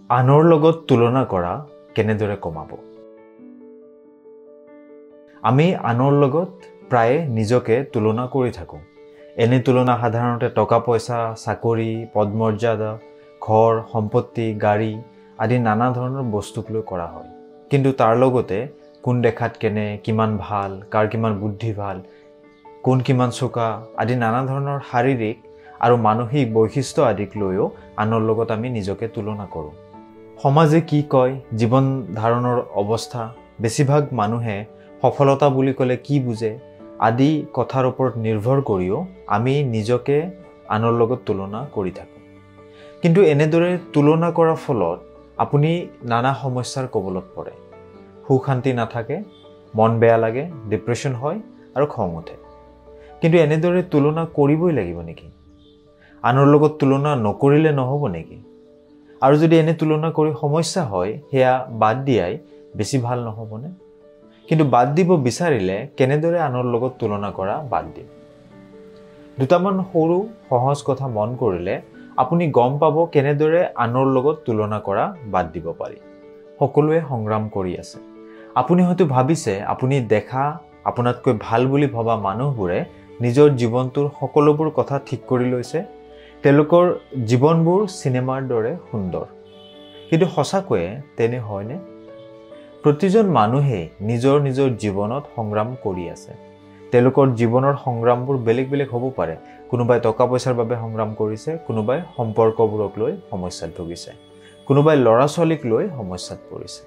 আনৰ লগত তুলনা কৰা কেনেদৰে কমাব? আমি আনৰ লগত প্ৰায়ে নিজকে তুলনা কৰি থাকোঁ। এনে তুলনা সাধাৰণতে টকা পইচা, চাকৰি, পদমৰ্যাদা, ঘৰ, সম্পত্তি, গাড়ী আদি নানা ধৰণৰ বস্তুক লৈ কৰা হয়। কিন্তু তাৰ লগতে কোন দেখাত কেনে, কিমান ভাল, কাৰ কিমান বুদ্ধি ভাল, কোন কিমান চোকা আদি নানা ধৰণৰ শাৰীৰিক আৰু মানসিক বৈশিষ্ট্য আদিক লৈও আনৰ লগত আমি নিজকে তুলনা কৰোঁ। সমাজে কি কয়, জীৱন ধাৰণৰ অৱস্থা, বেছিভাগ মানুহে সফলতা বুলি ক'লে কি বুজে আদি কথাৰ ওপৰত নিৰ্ভৰ কৰিও আমি নিজকে আনৰ লগত তুলনা কৰি থাকোঁ। কিন্তু এনেদৰে তুলনা কৰাৰ ফলত আপুনি নানা সমস্যাৰ কবলত পৰে। সুখ শান্তি নাথাকে, মন বেয়া লাগে, ডিপ্ৰেশ্যন হয় আৰু খং উঠে। কিন্তু এনেদৰে তুলনা কৰিবই লাগিব নেকি? আনৰ লগত তুলনা নকৰিলে নহ'ব নেকি? আৰু যদি এনে তুলনা কৰি সমস্যা হয়, সেয়া বাদ দিয়াই বেছি ভাল নহ'বনে? কিন্তু বাদ দিব বিচাৰিলে কেনেদৰে আনৰ লগত তুলনা কৰা বাদ দিম? দুটামান সৰু সহজ কথা মন কৰিলে আপুনি গম পাব কেনেদৰে আনৰ লগত তুলনা কৰা বাদ দিব পাৰি। সকলোৱে সংগ্ৰাম কৰি আছে। আপুনি হয়তো ভাবিছে আপুনি দেখা আপোনাতকৈ ভাল বুলি ভবা মানুহবোৰে নিজৰ জীৱনটোৰ সকলোবোৰ কথা ঠিক কৰি লৈছে। তেওঁলোকৰ জীৱনবোৰ চিনেমাৰ দৰে সুন্দৰ। কিন্তু সঁচাকৈয়ে তেনে হয়নে? প্ৰতিজন মানুহেই নিজৰ নিজৰ জীৱনত সংগ্ৰাম কৰি আছে। তেওঁলোকৰ জীৱনৰ সংগ্ৰামবোৰ বেলেগ বেলেগ হ'ব পাৰে। কোনোবাই টকা পইচাৰ বাবে সংগ্ৰাম কৰিছে, কোনোবাই সম্পৰ্কবোৰক লৈ সমস্যাত ভুগিছে, কোনোবাই ল'ৰা ছোৱালীক লৈ সমস্যাত পৰিছে।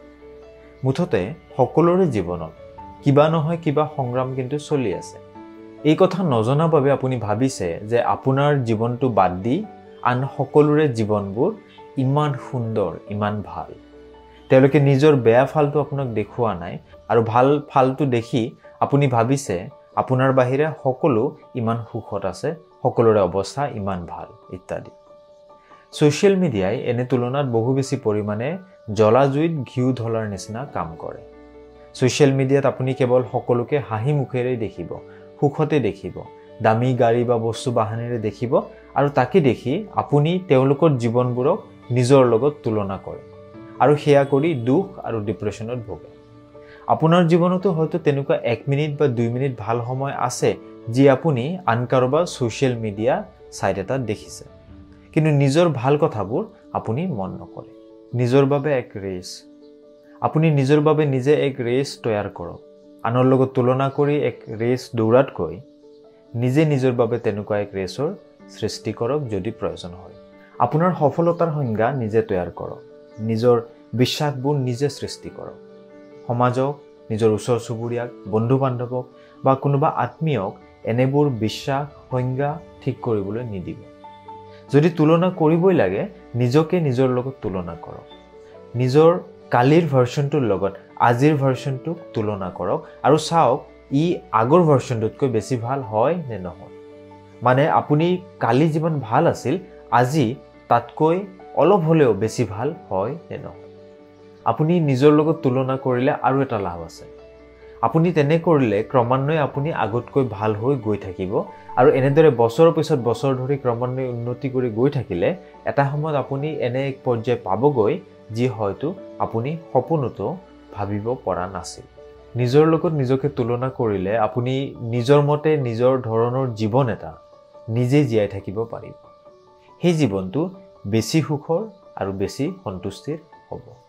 মুঠতে সকলোৰে জীৱনত কিবা নহয় কিবা সংগ্ৰাম কিন্তু চলি আছে। এই কথা নজনা বাবে আপুনি ভাবিছে যে আপোনাৰ জীৱনটো বাদ দি আন সকলোৰে জীৱনবোৰ ইমান সুন্দৰ, ইমান ভাল। তেওঁলোকে নিজৰ বেয়া ফালটো আপোনাক দেখুওৱা নাই আৰু ভাল ফালটো দেখি আপুনি ভাবিছে আপোনাৰ বাহিৰে সকলো ইমান সুখত আছে, সকলোৰে অৱস্থা ইমান ভাল ইত্যাদি। ছ'চিয়েল মিডিয়াই এনে তুলনাত বহু বেছি পৰিমাণে জ্বলা জুইত ঘিউ ঢলাৰ নিচিনা কাম কৰে। ছ'চিয়েল মিডিয়াত আপুনি কেৱল সকলোকে হাঁহি মুখেৰে দেখিব, সুখতে দেখিব, দামী গাড়ী বা বস্তু বাহানেৰে দেখিব আৰু তাকে দেখি আপুনি তেওঁলোকৰ জীৱনবোৰক নিজৰ লগত তুলনা কৰে আৰু সেয়া কৰি দুখ আৰু ডিপ্ৰেশ্যনত ভোগে। আপোনাৰ জীৱনতো হয়তো তেনেকুৱা 1 মিনিট বা 2 মিনিট ভাল সময় আছে যি আপুনি আন কাৰোবাৰ ছ'চিয়েল মিডিয়া ছাইট এটাত দেখিছে। কিন্তু নিজৰ ভাল কথাবোৰ আপুনি মন নকৰে। নিজৰ বাবে এক ৰেচ। আপুনি নিজৰ বাবে নিজে এক ৰেচ তৈয়াৰ কৰক। আনৰ লগত তুলনা কৰি এক ৰেচ দৌৰাতকৈ নিজে নিজৰ বাবে তেনেকুৱা এক ৰেচৰ সৃষ্টি কৰক যদি প্ৰয়োজন হয়। আপোনাৰ সফলতাৰ সংজ্ঞা নিজে তৈয়াৰ কৰক। নিজৰ বিশ্বাসবোৰ নিজে সৃষ্টি কৰক। সমাজক, নিজৰ ওচৰ চুবুৰীয়াক, বন্ধু বান্ধৱক বা কোনোবা আত্মীয়ক এনেবোৰ বিশ্বাস, সংজ্ঞা ঠিক কৰিবলৈ নিদিব। যদি তুলনা কৰিবই লাগে, নিজকে নিজৰ লগত তুলনা কৰক। নিজৰ কালিৰ ভাৰ্চনটোৰ লগত আজিৰ ভাৰ্চনটোক তুলনা কৰক আৰু চাওক ই আগৰ ভাৰ্চনটোতকৈ বেছি ভাল হয় নে নহয়। মানে আপুনি কালি যিমান ভাল আছিল, আজি তাতকৈ অলপ হ'লেও বেছি ভাল হয় নে নহয়। আপুনি নিজৰ লগত তুলনা কৰিলে আৰু এটা লাভ আছে। আপুনি তেনে কৰিলে ক্ৰমান্বয়ে আপুনি আগতকৈ ভাল হৈ গৈ থাকিব আৰু এনেদৰে বছৰৰ পিছত বছৰ ধৰি ক্ৰমান্বয়ে উন্নতি কৰি গৈ থাকিলে এটা সময়ত আপুনি এনে এক পৰ্যায় পাবগৈ যি হয়তো আপুনি সপোনতো ভাবিব পৰা নাছিল। নিজৰ লগত নিজকে তুলনা কৰিলে আপুনি নিজৰ মতে নিজৰ ধৰণৰ জীৱন এটা নিজে জীয়াই থাকিব পাৰিব। সেই জীৱনটো বেছি সুখৰ আৰু বেছি সন্তুষ্টিৰ হ'ব।